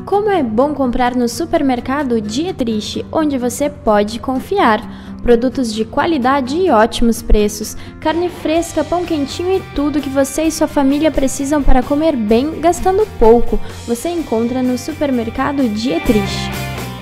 Como é bom comprar no supermercado Dietrich, onde você pode confiar. Produtos de qualidade e ótimos preços, carne fresca, pão quentinho e tudo que você e sua família precisam para comer bem, gastando pouco. Você encontra no supermercado Dietrich.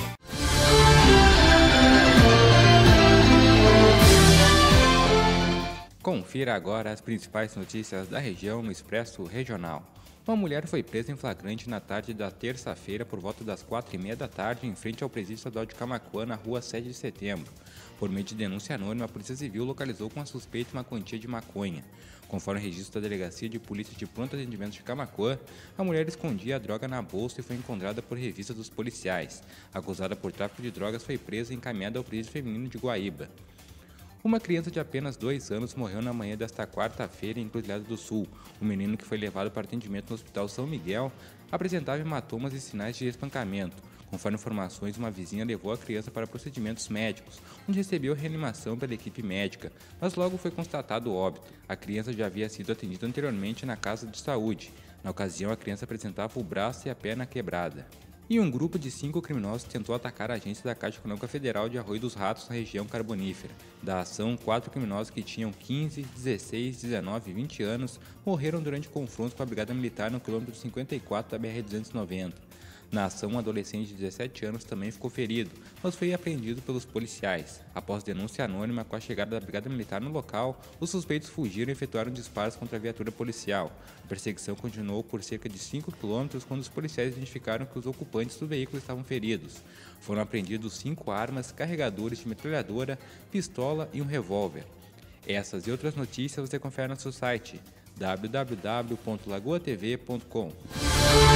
Confira agora as principais notícias da região no Expresso Regional. Uma mulher foi presa em flagrante na tarde da terça-feira por volta das 4h30 da tarde em frente ao presídio estadual de Camaquã, na rua 7 de setembro. Por meio de denúncia anônima, a Polícia Civil localizou com a suspeita uma quantia de maconha. Conforme o registro da Delegacia de Polícia de Pronto Atendimento de Camaquã, a mulher escondia a droga na bolsa e foi encontrada por revista dos policiais. Acusada por tráfico de drogas, foi presa e encaminhada ao presídio feminino de Guaíba. Uma criança de apenas 2 anos morreu na manhã desta quarta-feira em Encruzilhada do Sul. O menino, que foi levado para atendimento no Hospital São Miguel, apresentava hematomas e sinais de espancamento. Conforme informações, uma vizinha levou a criança para procedimentos médicos, onde recebeu reanimação pela equipe médica, mas logo foi constatado óbito. A criança já havia sido atendida anteriormente na casa de saúde. Na ocasião, a criança apresentava o braço e a perna quebrada. E um grupo de 5 criminosos tentou atacar a agência da Caixa Econômica Federal de Arroio dos Ratos, na região carbonífera. Da ação, 4 criminosos que tinham 15, 16, 19 e 20 anos morreram durante confrontos com a Brigada Militar no quilômetro 54 da BR-290. Na ação, um adolescente de 17 anos também ficou ferido, mas foi apreendido pelos policiais. Após denúncia anônima, com a chegada da Brigada Militar no local, os suspeitos fugiram e efetuaram disparos contra a viatura policial. A perseguição continuou por cerca de 5 quilômetros quando os policiais identificaram que os ocupantes do veículo estavam feridos. Foram apreendidos 5 armas, carregadores de metralhadora, pistola e um revólver. Essas e outras notícias você confere no nosso site www.lagoatv.com.